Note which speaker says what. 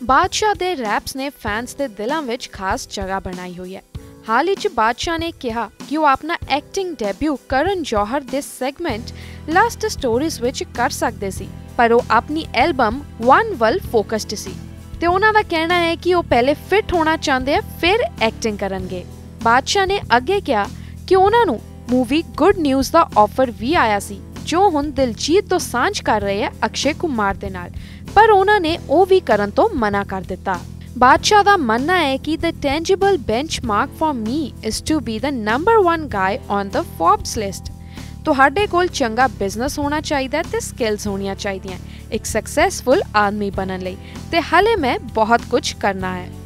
Speaker 1: बादशाह दे रैप्स ने fans they दिलों विच खास जगह बनाई हुई है। हाल ही बादशाह ने कहा कि वो अपना एक्टिंग डेब्यू करण जौहर दे सेगमेंट लास्ट स्टोरीज विच कर सकते सी, पर वो अपनी एल्बम वन वल फोकस्ड सी ते उन्हां दा कहना है कि वो पहले फिट होना चाहते हैं फिर एक्टिंग करनगे। बादशाह ने अगे कहा कि उन्हां नूं मूवी गुड न्यूज़ दा ऑफर भी आया सी जो हुण दिलजीत दोसांझ कर रहे हैं अक्षय कुमार दे नाल, पर उन्होंने वो भी करन तो मना कर दिता। बादशाह दा मनना है कि the tangible benchmark for me is to be the number 1 guy on the Forbes list. तुहाडे कोल चंगा बिजनेस होना चाहिए ते स्किल्स होनियां चाहिए एक सक्सेसफुल आदमी बनन लई, ते हाले मैं बहुत कुछ करना है।